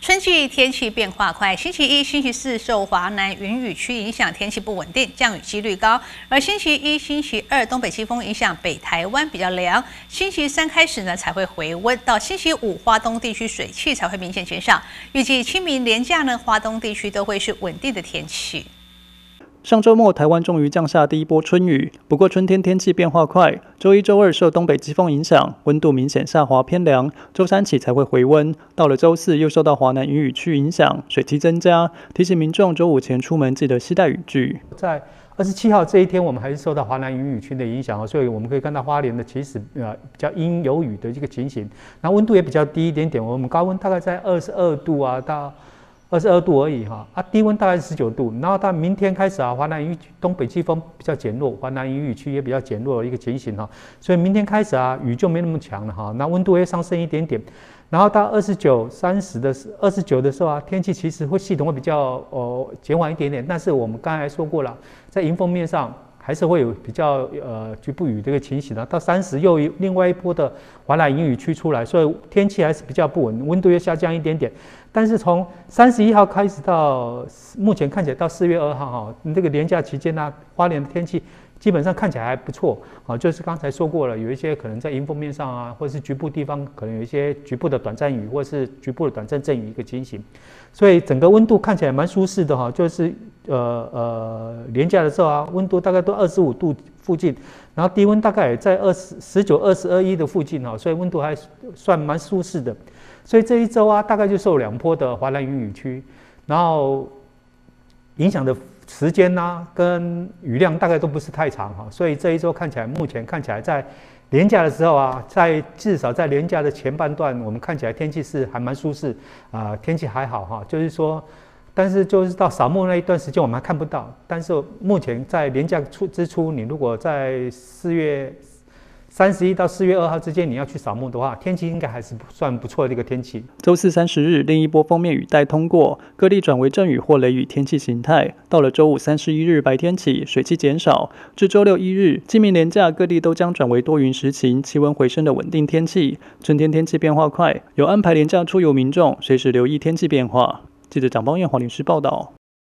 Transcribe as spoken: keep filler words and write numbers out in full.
春季天气变化快，星期一、星期四受华南云雨区影响，天气不稳定，降雨几率高。而星期一、星期二东北季风影响，北台湾比较凉。星期三开始呢才会回温，到星期五花东地区水汽才会明显减少。预计清明连假呢，花东地区都会是稳定的天气。 上周末，台湾终于降下第一波春雨。不过，春天天气变化快，周一、周二受东北季风影响，温度明显下滑偏凉。周三起才会回温。到了周四，又受到华南云雨区影响，水汽增加。提醒民众周五前出门记得携带雨具。 在二十七号这一天，我们还是受到华南云雨区的影响，所以我们可以看到花莲的其实呃比较阴有雨的这个情形。那温度也比较低一点点，我们高温大概在二十二度啊到 二十二度而已哈，啊，低温大概是十九度，然后到明天开始啊，华南云东北季风比较减弱，华南云雨区也比较减弱的一个情形哈，所以明天开始啊，雨就没那么强了哈，那温度会上升一点点，然后到二十九、三十的二十九的时候啊，天气其实会系统会比较呃减缓一点点，但是我们刚才说过了，在迎风面上 还是会有比较呃局部雨这个情形的，到三十又另外一波的华南云雨区出来，所以天气还是比较不稳，温度又下降一点点。但是从三十一号开始到目前看起来到四月二号哈，这个连假期间呢、啊，花莲的天气基本上看起来还不错啊，就是刚才说过了，有一些可能在迎风面上啊，或者是局部地方可能有一些局部的短暂雨，或是局部的短暂阵雨一个情形，所以整个温度看起来蛮舒适的哈，就是呃呃连假的时候啊，温度大概都二十五度附近，然后低温大概也在二十十九、二十二一的附近哈，所以温度还算蛮舒适的。所以这一周啊，大概就受两波的华南云雨区，然后影响的时间呢、啊，跟雨量大概都不是太长哈，所以这一周看起来，目前看起来在连假的时候啊，在至少在连假的前半段，我们看起来天气是还蛮舒适啊、呃，天气还好哈，就是说，但是就是到扫墓那一段时间我们还看不到，但是目前在连假出之初，你如果在四月 三十一到四月二号之间，你要去扫墓的话，天气应该还是算不错的一个天气。 周四三十日，另一波锋面雨带通过，各地转为阵雨或雷雨天气形态。到了周五三十一日白天起，水汽减少，至周六一日，清明连假各地都将转为多云时晴、气温回升的稳定天气。春天天气变化快，有安排连假出游民众随时留意天气变化。记者蒋邦彦、黄律师报道。